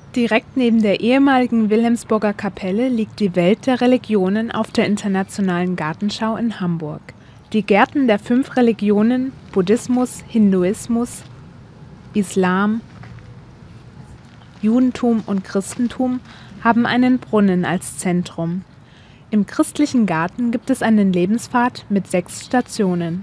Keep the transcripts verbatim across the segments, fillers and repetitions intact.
Direkt neben der ehemaligen Wilhelmsburger Kapelle liegt die Welt der Religionen auf der Internationalen Gartenschau in Hamburg. Die Gärten der fünf Religionen Buddhismus, Hinduismus, Islam, Judentum und Christentum haben einen Brunnen als Zentrum. Im christlichen Garten gibt es einen Lebenspfad mit sechs Stationen.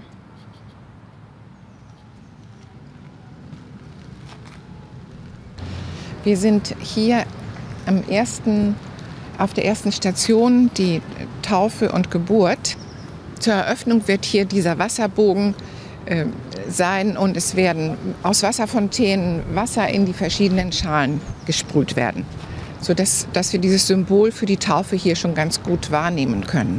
Wir sind hier am ersten, auf der ersten Station, die Taufe und Geburt. Zur Eröffnung wird hier dieser Wasserbogen äh, sein und es werden aus Wasserfontänen Wasser in die verschiedenen Schalen gesprüht werden, sodass dass wir dieses Symbol für die Taufe hier schon ganz gut wahrnehmen können.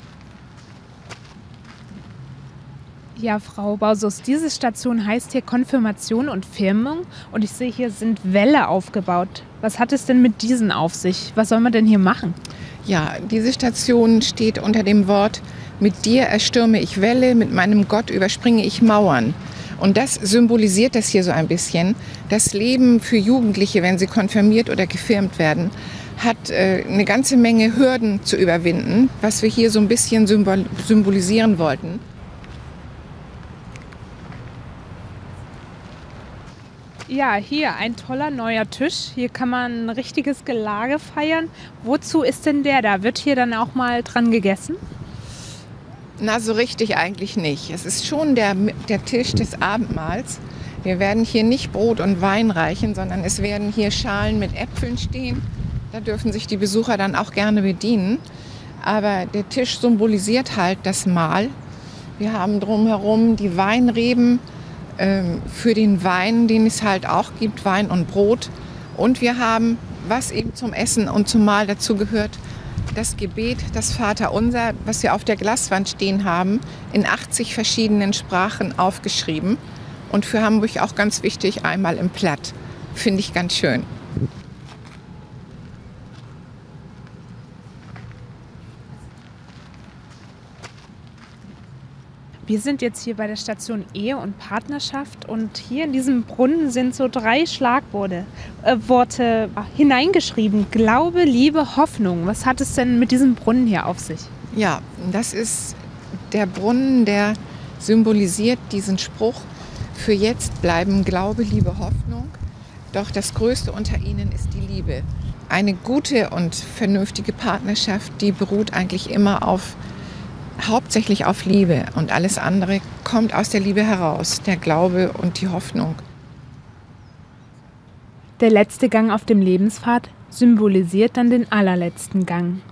Ja, Frau Bausus, diese Station heißt hier Konfirmation und Firmung und ich sehe, hier sind Wälle aufgebaut. Was hat es denn mit diesen auf sich? Was soll man denn hier machen? Ja, diese Station steht unter dem Wort: Mit dir erstürme ich Wälle, mit meinem Gott überspringe ich Mauern. Und das symbolisiert das hier so ein bisschen. Das Leben für Jugendliche, wenn sie konfirmiert oder gefirmt werden, hat äh, eine ganze Menge Hürden zu überwinden, was wir hier so ein bisschen symbol- symbolisieren wollten. Ja, hier ein toller neuer Tisch. Hier kann man ein richtiges Gelage feiern. Wozu ist denn der da? Wird hier dann auch mal dran gegessen? Na, so richtig eigentlich nicht. Es ist schon der, der Tisch des Abendmahls. Wir werden hier nicht Brot und Wein reichen, sondern es werden hier Schalen mit Äpfeln stehen. Da dürfen sich die Besucher dann auch gerne bedienen. Aber der Tisch symbolisiert halt das Mahl. Wir haben drumherum die Weinreben ähm, für den Wein, den es halt auch gibt, Wein und Brot. Und wir haben, was eben zum Essen und zum Mahl dazu gehört, das Gebet, das Vaterunser, was wir auf der Glaswand stehen haben, in achtzig verschiedenen Sprachen aufgeschrieben. Und für Hamburg auch ganz wichtig, einmal im Platt. Finde ich ganz schön. Wir sind jetzt hier bei der Station Ehe und Partnerschaft und hier in diesem Brunnen sind so drei Schlagworte äh, Worte hineingeschrieben. Glaube, Liebe, Hoffnung. Was hat es denn mit diesem Brunnen hier auf sich? Ja, das ist der Brunnen, der symbolisiert diesen Spruch: Für jetzt bleiben Glaube, Liebe, Hoffnung. Doch das Größte unter ihnen ist die Liebe. Eine gute und vernünftige Partnerschaft, die beruht eigentlich immer auf hauptsächlich auf Liebe und alles andere kommt aus der Liebe heraus, der Glaube und die Hoffnung. Der letzte Gang auf dem Lebenspfad symbolisiert dann den allerletzten Gang.